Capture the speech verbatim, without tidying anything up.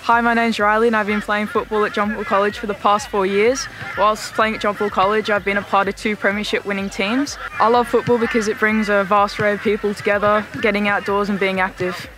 Hi, my name's Riley and I've been playing football at John Paul College for the past four years. Whilst playing at John Paul College, I've been a part of two premiership winning teams. I love football because it brings a vast array of people together, getting outdoors and being active.